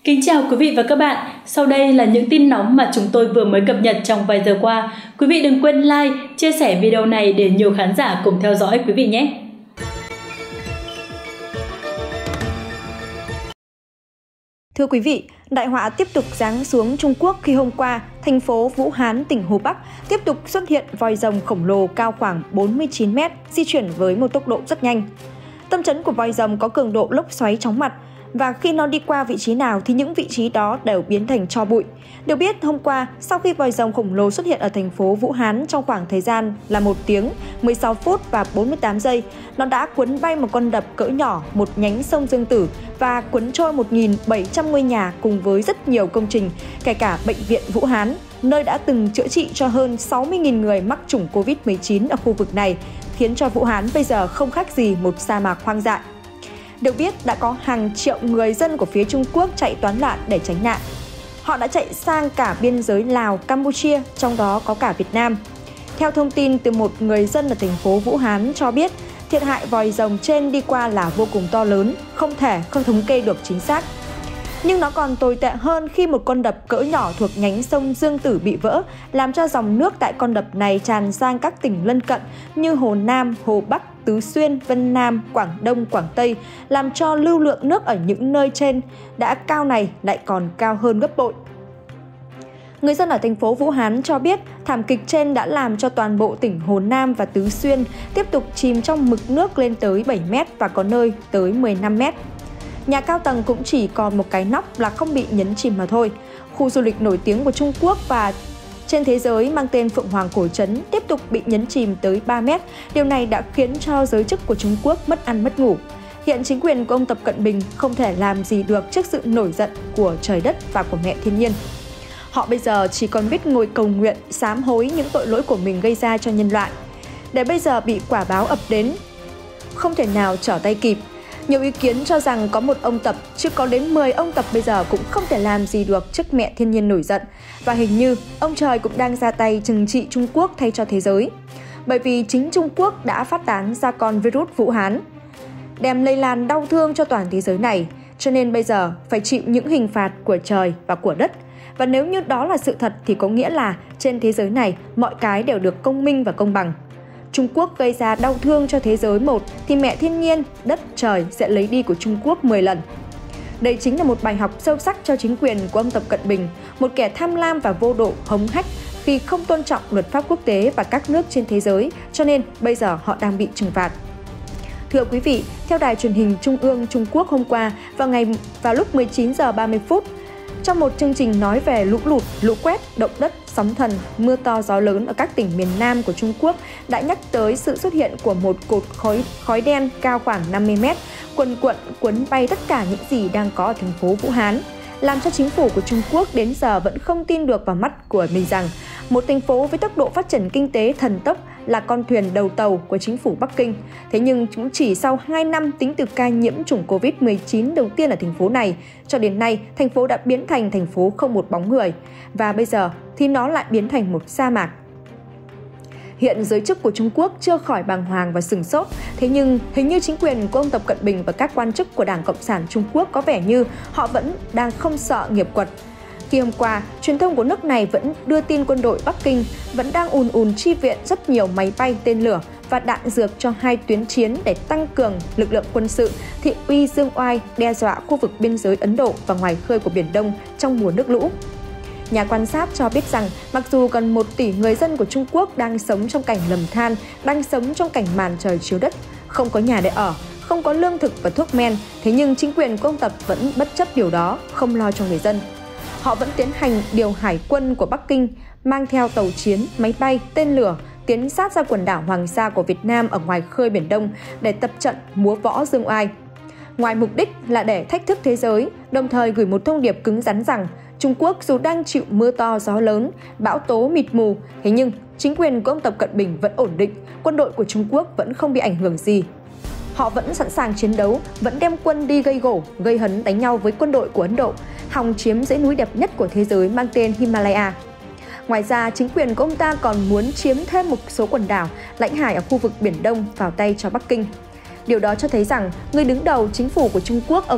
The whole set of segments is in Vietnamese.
Kính chào quý vị và các bạn. Sau đây là những tin nóng mà chúng tôi vừa mới cập nhật trong vài giờ qua. Quý vị đừng quên like, chia sẻ video này để nhiều khán giả cùng theo dõi quý vị nhé. Thưa quý vị, đại họa tiếp tục giáng xuống Trung Quốc khi hôm qua, thành phố Vũ Hán, tỉnh Hồ Bắc tiếp tục xuất hiện voi rồng khổng lồ cao khoảng 49 mét, di chuyển với một tốc độ rất nhanh. Tâm chấn của voi rồng có cường độ lốc xoáy chóng mặt, và khi nó đi qua vị trí nào thì những vị trí đó đều biến thành tro bụi. Được biết, hôm qua, sau khi voi rồng khổng lồ xuất hiện ở thành phố Vũ Hán trong khoảng thời gian là 1 tiếng, 16 phút và 48 giây, nó đã cuốn bay một con đập cỡ nhỏ, một nhánh sông Dương Tử và cuốn trôi 1.700 ngôi nhà cùng với rất nhiều công trình, kể cả bệnh viện Vũ Hán, nơi đã từng chữa trị cho hơn 60.000 người mắc chủng Covid-19 ở khu vực này, khiến cho Vũ Hán bây giờ không khác gì một sa mạc hoang dại. Được biết, đã có hàng triệu người dân của phía Trung Quốc chạy toán loạn để tránh nạn. Họ đã chạy sang cả biên giới Lào, Campuchia, trong đó có cả Việt Nam. Theo thông tin từ một người dân ở thành phố Vũ Hán cho biết, thiệt hại voi rồng trên đi qua là vô cùng to lớn, không thống kê được chính xác. Nhưng nó còn tồi tệ hơn khi một con đập cỡ nhỏ thuộc nhánh sông Dương Tử bị vỡ, làm cho dòng nước tại con đập này tràn sang các tỉnh lân cận như Hồ Nam, Hồ Bắc, Tứ Xuyên, Vân Nam, Quảng Đông, Quảng Tây, làm cho lưu lượng nước ở những nơi trên đã cao này lại còn cao hơn gấp bội. Người dân ở thành phố Vũ Hán cho biết thảm kịch trên đã làm cho toàn bộ tỉnh Hồ Nam và Tứ Xuyên tiếp tục chìm trong mực nước lên tới 7 mét và có nơi tới 15 mét. Nhà cao tầng cũng chỉ còn một cái nóc là không bị nhấn chìm mà thôi. Khu du lịch nổi tiếng của Trung Quốc và trên thế giới mang tên Phượng Hoàng Cổ Trấn tiếp tục bị nhấn chìm tới 3 mét. Điều này đã khiến cho giới chức của Trung Quốc mất ăn mất ngủ. Hiện chính quyền của ông Tập Cận Bình không thể làm gì được trước sự nổi giận của trời đất và của mẹ thiên nhiên. Họ bây giờ chỉ còn biết ngồi cầu nguyện, sám hối những tội lỗi của mình gây ra cho nhân loại. Để bây giờ bị quả báo ập đến, không thể nào trở tay kịp. Nhiều ý kiến cho rằng có một ông Tập, chứ có đến 10 ông Tập bây giờ cũng không thể làm gì được trước mẹ thiên nhiên nổi giận. Và hình như ông trời cũng đang ra tay trừng trị Trung Quốc thay cho thế giới. Bởi vì chính Trung Quốc đã phát tán ra con virus Vũ Hán, đem lây lan đau thương cho toàn thế giới này. Cho nên bây giờ phải chịu những hình phạt của trời và của đất. Và nếu như đó là sự thật thì có nghĩa là trên thế giới này mọi cái đều được công minh và công bằng. Trung Quốc gây ra đau thương cho thế giới một thì mẹ thiên nhiên, đất trời sẽ lấy đi của Trung Quốc 10 lần. Đây chính là một bài học sâu sắc cho chính quyền của ông Tập Cận Bình, một kẻ tham lam và vô độ hống hách khi không tôn trọng luật pháp quốc tế và các nước trên thế giới, cho nên bây giờ họ đang bị trừng phạt. Thưa quý vị, theo đài truyền hình Trung ương Trung Quốc hôm qua vào lúc 19 giờ 30 phút, trong một chương trình nói về lũ lụt, lũ quét, động đất, sóng thần, mưa to gió lớn ở các tỉnh miền Nam của Trung Quốc đã nhắc tới sự xuất hiện của một cột khói đen cao khoảng 50 mét, quần quận cuốn bay tất cả những gì đang có ở thành phố Vũ Hán, làm cho chính phủ của Trung Quốc đến giờ vẫn không tin được vào mắt của mình rằng một thành phố với tốc độ phát triển kinh tế thần tốc là con thuyền đầu tàu của chính phủ Bắc Kinh. Thế nhưng cũng chỉ sau 2 năm tính từ ca nhiễm chủng Covid-19 đầu tiên ở thành phố này, cho đến nay thành phố đã biến thành thành phố không một bóng người. Và bây giờ thì nó lại biến thành một sa mạc. Hiện giới chức của Trung Quốc chưa khỏi bàng hoàng và sửng sốt, thế nhưng hình như chính quyền của ông Tập Cận Bình và các quan chức của Đảng Cộng sản Trung Quốc có vẻ như họ vẫn đang không sợ nghiệp quật. Khi hôm qua, truyền thông của nước này vẫn đưa tin quân đội Bắc Kinh vẫn đang ùn chi viện rất nhiều máy bay, tên lửa và đạn dược cho 2 tuyến chiến để tăng cường lực lượng quân sự, thị uy dương oai đe dọa khu vực biên giới Ấn Độ và ngoài khơi của Biển Đông trong mùa nước lũ. Nhà quan sát cho biết rằng mặc dù gần 1 tỷ người dân của Trung Quốc đang sống trong cảnh lầm than, đang sống trong cảnh màn trời chiếu đất, không có nhà để ở, không có lương thực và thuốc men, thế nhưng chính quyền của ông Tập vẫn bất chấp điều đó, không lo cho người dân. Họ vẫn tiến hành điều hải quân của Bắc Kinh mang theo tàu chiến, máy bay, tên lửa tiến sát ra quần đảo Hoàng Sa của Việt Nam ở ngoài khơi Biển Đông để tập trận múa võ dương oai. Ngoài mục đích là để thách thức thế giới, đồng thời gửi một thông điệp cứng rắn rằng Trung Quốc dù đang chịu mưa to gió lớn, bão tố mịt mù, thế nhưng chính quyền của ông Tập Cận Bình vẫn ổn định, quân đội của Trung Quốc vẫn không bị ảnh hưởng gì. Họ vẫn sẵn sàng chiến đấu, vẫn đem quân đi gây gổ, gây hấn đánh nhau với quân đội của Ấn Độ, hòng chiếm dãy núi đẹp nhất của thế giới mang tên Himalaya. Ngoài ra, chính quyền của ông ta còn muốn chiếm thêm một số quần đảo, lãnh hải ở khu vực Biển Đông vào tay cho Bắc Kinh. Điều đó cho thấy rằng người đứng đầu chính phủ của Trung Quốc, ông Tập,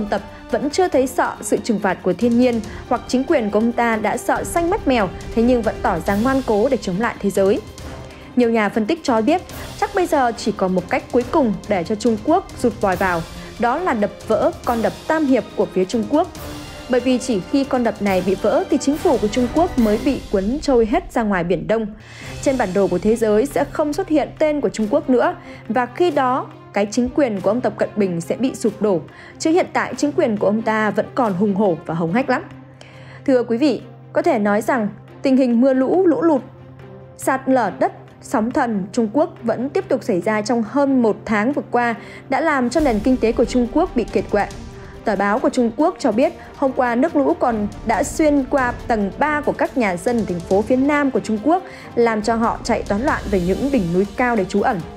vẫn chưa thấy sợ sự trừng phạt của thiên nhiên, hoặc chính quyền của ông ta đã sợ xanh mắt mèo, thế nhưng vẫn tỏ ra ngoan cố để chống lại thế giới. Nhiều nhà phân tích cho biết, chắc bây giờ chỉ có một cách cuối cùng để cho Trung Quốc rụt vòi vào, đó là đập vỡ con đập Tam Hiệp của phía Trung Quốc. Bởi vì chỉ khi con đập này bị vỡ thì chính phủ của Trung Quốc mới bị cuốn trôi hết ra ngoài Biển Đông. Trên bản đồ của thế giới sẽ không xuất hiện tên của Trung Quốc nữa, và khi đó cái chính quyền của ông Tập Cận Bình sẽ bị sụp đổ, chứ hiện tại chính quyền của ông ta vẫn còn hùng hổ và hống hách lắm. Thưa quý vị, có thể nói rằng tình hình mưa lũ, lũ lụt, sạt lở đất, sóng thần Trung Quốc vẫn tiếp tục xảy ra trong hơn một tháng vừa qua đã làm cho nền kinh tế của Trung Quốc bị kiệt quệ. Tờ báo của Trung Quốc cho biết hôm qua nước lũ còn đã xuyên qua tầng 3 của các nhà dân ở thành phố phía nam của Trung Quốc, làm cho họ chạy toán loạn về những đỉnh núi cao để trú ẩn.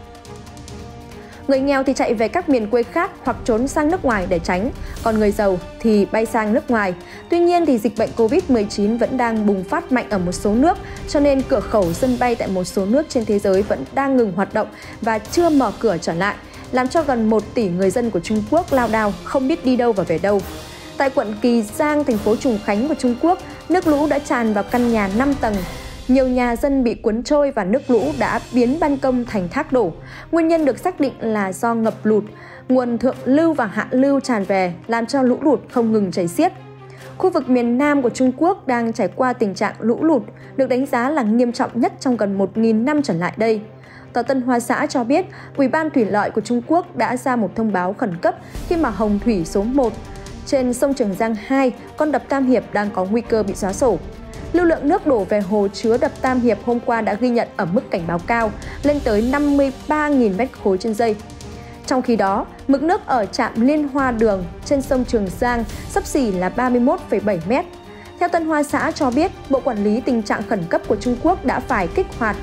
Người nghèo thì chạy về các miền quê khác hoặc trốn sang nước ngoài để tránh, còn người giàu thì bay sang nước ngoài. Tuy nhiên thì dịch bệnh Covid-19 vẫn đang bùng phát mạnh ở một số nước, cho nên cửa khẩu sân bay tại một số nước trên thế giới vẫn đang ngừng hoạt động và chưa mở cửa trở lại, làm cho gần 1 tỷ người dân của Trung Quốc lao đao không biết đi đâu và về đâu. Tại quận Kỳ Giang, thành phố Trùng Khánh của Trung Quốc, nước lũ đã tràn vào căn nhà 5 tầng. Nhiều nhà dân bị cuốn trôi và nước lũ đã biến ban công thành thác đổ. Nguyên nhân được xác định là do ngập lụt, nguồn thượng lưu và hạ lưu tràn về làm cho lũ lụt không ngừng chảy xiết. Khu vực miền Nam của Trung Quốc đang trải qua tình trạng lũ lụt, được đánh giá là nghiêm trọng nhất trong gần 1.000 năm trở lại đây. Tờ Tân Hoa Xã cho biết, Ủy ban Thủy lợi của Trung Quốc đã ra một thông báo khẩn cấp khi mà hồng thủy số 1 trên sông Trường Giang 2, con đập Tam Hiệp đang có nguy cơ bị xóa sổ. Lưu lượng nước đổ về hồ chứa đập Tam Hiệp hôm qua đã ghi nhận ở mức cảnh báo cao, lên tới 53.000 m3 trên giây. Trong khi đó, mực nước ở trạm Liên Hoa Đường trên sông Trường Giang xấp xỉ là 31,7 m. Theo Tân Hoa Xã cho biết, Bộ Quản lý Tình trạng Khẩn cấp của Trung Quốc đã phải kích hoạt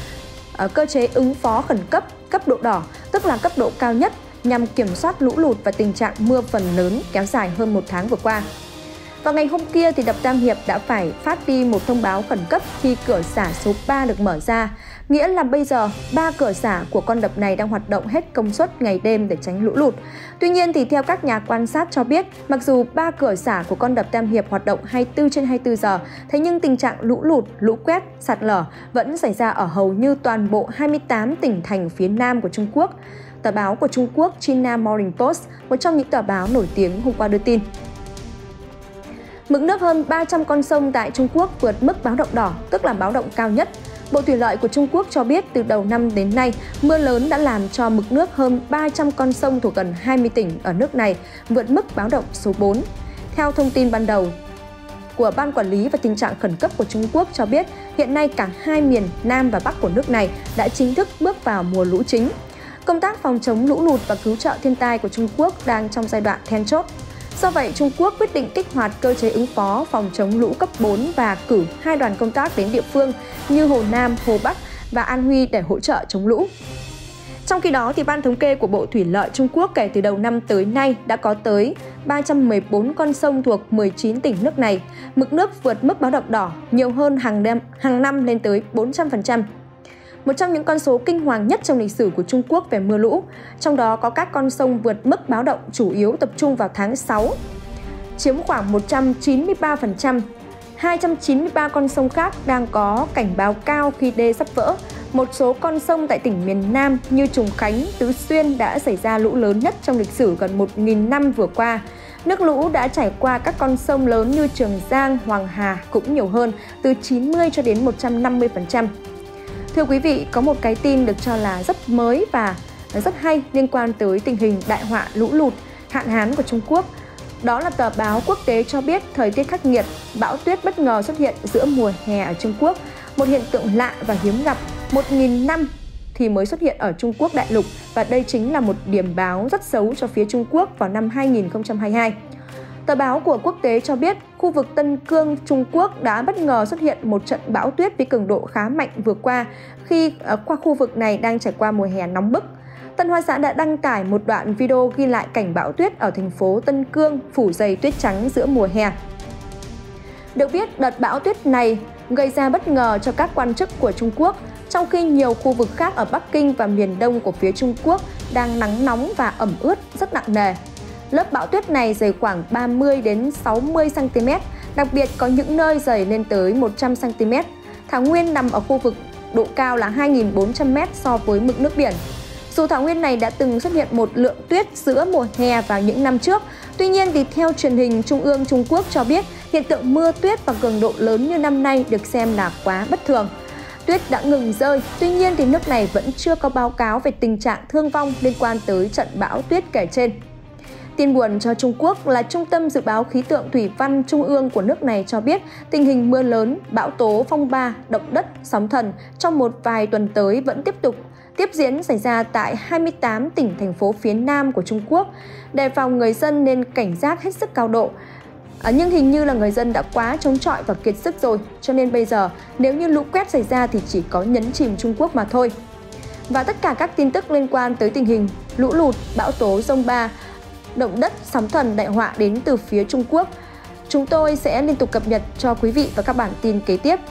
cơ chế ứng phó khẩn cấp cấp độ đỏ, tức là cấp độ cao nhất, nhằm kiểm soát lũ lụt và tình trạng mưa phần lớn kéo dài hơn một tháng vừa qua. Vào ngày hôm kia thì đập Tam Hiệp đã phải phát đi một thông báo khẩn cấp khi cửa xả số 3 được mở ra, nghĩa là bây giờ 3 cửa xả của con đập này đang hoạt động hết công suất ngày đêm để tránh lũ lụt. Tuy nhiên thì theo các nhà quan sát cho biết, mặc dù 3 cửa xả của con đập Tam Hiệp hoạt động 24/24 giờ, thế nhưng tình trạng lũ lụt, lũ quét, sạt lở vẫn xảy ra ở hầu như toàn bộ 28 tỉnh thành phía nam của Trung Quốc. Tờ báo của Trung Quốc China Morning Post, một trong những tờ báo nổi tiếng hôm qua đưa tin. Mực nước hơn 300 con sông tại Trung Quốc vượt mức báo động đỏ, tức là báo động cao nhất. Bộ Thủy lợi của Trung Quốc cho biết từ đầu năm đến nay, mưa lớn đã làm cho mực nước hơn 300 con sông thuộc gần 20 tỉnh ở nước này vượt mức báo động số 4. Theo thông tin ban đầu của Ban Quản lý và Tình trạng Khẩn cấp của Trung Quốc cho biết, hiện nay cả hai miền Nam và Bắc của nước này đã chính thức bước vào mùa lũ chính. Công tác phòng chống lũ lụt và cứu trợ thiên tai của Trung Quốc đang trong giai đoạn then chốt. Do vậy, Trung Quốc quyết định kích hoạt cơ chế ứng phó phòng chống lũ cấp 4 và cử 2 đoàn công tác đến địa phương như Hồ Nam, Hồ Bắc và An Huy để hỗ trợ chống lũ. Trong khi đó, thì Ban Thống kê của Bộ Thủy lợi Trung Quốc kể từ đầu năm tới nay đã có tới 314 con sông thuộc 19 tỉnh nước này, mực nước vượt mức báo động đỏ nhiều hơn hàng năm lên tới 400%. Một trong những con số kinh hoàng nhất trong lịch sử của Trung Quốc về mưa lũ, trong đó có các con sông vượt mức báo động chủ yếu tập trung vào tháng 6, chiếm khoảng 193%. 293 con sông khác đang có cảnh báo cao khi đê sắp vỡ. Một số con sông tại tỉnh miền Nam như Trùng Khánh, Tứ Xuyên đã xảy ra lũ lớn nhất trong lịch sử gần 1.000 năm vừa qua. Nước lũ đã trải qua các con sông lớn như Trường Giang, Hoàng Hà cũng nhiều hơn, từ 90 cho đến 150%. Thưa quý vị, có một cái tin được cho là rất mới và rất hay liên quan tới tình hình đại họa lũ lụt, hạn hán của Trung Quốc. Đó là tờ báo quốc tế cho biết thời tiết khắc nghiệt, bão tuyết bất ngờ xuất hiện giữa mùa hè ở Trung Quốc, một hiện tượng lạ và hiếm gặp, 1.000 năm thì mới xuất hiện ở Trung Quốc đại lục, và đây chính là một điểm báo rất xấu cho phía Trung Quốc vào năm 2022. Tờ báo của quốc tế cho biết khu vực Tân Cương, Trung Quốc đã bất ngờ xuất hiện một trận bão tuyết với cường độ khá mạnh vừa qua khi qua khu vực này đang trải qua mùa hè nóng bức. Tân Hoa Xã đã đăng tải một đoạn video ghi lại cảnh bão tuyết ở thành phố Tân Cương phủ dày tuyết trắng giữa mùa hè. Được biết, đợt bão tuyết này gây ra bất ngờ cho các quan chức của Trung Quốc, trong khi nhiều khu vực khác ở Bắc Kinh và miền đông của phía Trung Quốc đang nắng nóng và ẩm ướt rất nặng nề. Lớp bão tuyết này dày khoảng 30 đến 60 cm, đặc biệt có những nơi dày lên tới 100 cm. Thảo Nguyên nằm ở khu vực độ cao là 2.400 m so với mực nước biển. Dù thảo nguyên này đã từng xuất hiện một lượng tuyết giữa mùa hè vào những năm trước, tuy nhiên thì theo truyền hình Trung ương Trung Quốc cho biết, hiện tượng mưa tuyết và cường độ lớn như năm nay được xem là quá bất thường. Tuyết đã ngừng rơi, tuy nhiên thì nước này vẫn chưa có báo cáo về tình trạng thương vong liên quan tới trận bão tuyết kể trên. Tin buồn cho Trung Quốc là Trung tâm Dự báo Khí tượng Thủy văn Trung ương của nước này cho biết tình hình mưa lớn, bão tố, phong ba, động đất, sóng thần trong một vài tuần tới vẫn tiếp diễn xảy ra tại 28 tỉnh, thành phố phía Nam của Trung Quốc. Đề phòng người dân nên cảnh giác hết sức cao độ. Nhưng hình như là người dân đã quá chống chọi và kiệt sức rồi, cho nên bây giờ nếu như lũ quét xảy ra thì chỉ có nhấn chìm Trung Quốc mà thôi. Và tất cả các tin tức liên quan tới tình hình lũ lụt, bão tố, dông ba, động đất, sóng thần, đại họa đến từ phía Trung Quốc, chúng tôi sẽ liên tục cập nhật cho quý vị và các bản tin kế tiếp.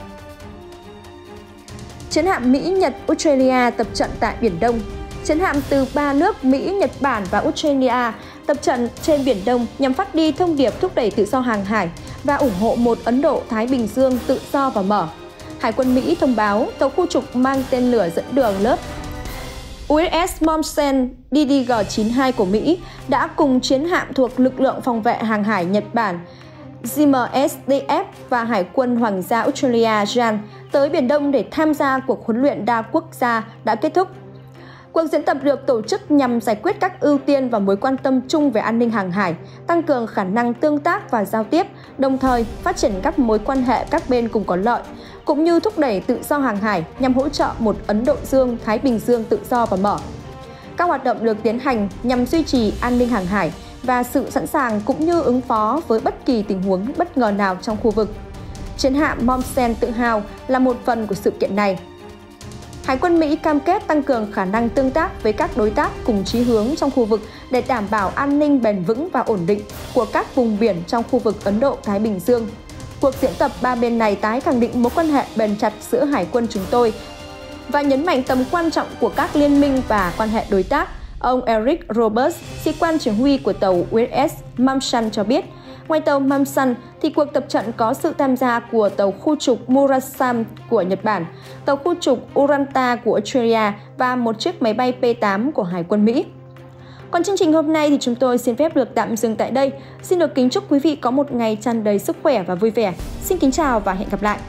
Chiến hạm Mỹ, Nhật, Australia tập trận tại Biển Đông. Chiến hạm từ 3 nước Mỹ, Nhật Bản và Australia tập trận trên Biển Đông nhằm phát đi thông điệp thúc đẩy tự do hàng hải và ủng hộ một Ấn Độ-Thái Bình Dương tự do và mở. Hải quân Mỹ thông báo tàu khu trục mang tên lửa dẫn đường lớp USS Momsen DDG-92 của Mỹ đã cùng chiến hạm thuộc lực lượng phòng vệ hàng hải Nhật Bản GMSDF và Hải quân Hoàng gia Australia JAN tới Biển Đông để tham gia cuộc huấn luyện đa quốc gia đã kết thúc. Cuộc diễn tập được tổ chức nhằm giải quyết các ưu tiên và mối quan tâm chung về an ninh hàng hải, tăng cường khả năng tương tác và giao tiếp, đồng thời phát triển các mối quan hệ các bên cùng có lợi, cũng như thúc đẩy tự do hàng hải nhằm hỗ trợ một Ấn Độ Dương-Thái Bình Dương tự do và mở. Các hoạt động được tiến hành nhằm duy trì an ninh hàng hải và sự sẵn sàng cũng như ứng phó với bất kỳ tình huống bất ngờ nào trong khu vực. Chiến hạm Momsen tự hào là một phần của sự kiện này. Hải quân Mỹ cam kết tăng cường khả năng tương tác với các đối tác cùng chí hướng trong khu vực để đảm bảo an ninh bền vững và ổn định của các vùng biển trong khu vực Ấn Độ-Thái Bình Dương. Cuộc diễn tập ba bên này tái khẳng định mối quan hệ bền chặt giữa hải quân chúng tôi và nhấn mạnh tầm quan trọng của các liên minh và quan hệ đối tác. Ông Eric Roberts, sĩ quan chỉ huy của tàu USS Momsen cho biết, ngoài tàu Momsen thì cuộc tập trận có sự tham gia của tàu khu trục Murasame của Nhật Bản, tàu khu trục Uranta của Australia và một chiếc máy bay P-8 của Hải quân Mỹ. Còn chương trình hôm nay thì chúng tôi xin phép được tạm dừng tại đây. Xin được kính chúc quý vị có một ngày tràn đầy sức khỏe và vui vẻ. Xin kính chào và hẹn gặp lại.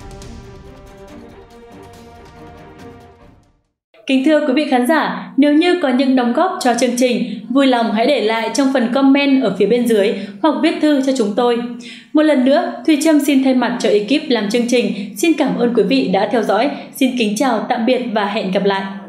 Kính thưa quý vị khán giả, nếu như có những đóng góp cho chương trình, vui lòng hãy để lại trong phần comment ở phía bên dưới hoặc viết thư cho chúng tôi. Một lần nữa, Thùy Trâm xin thay mặt cho ekip làm chương trình, xin cảm ơn quý vị đã theo dõi. Xin kính chào, tạm biệt và hẹn gặp lại.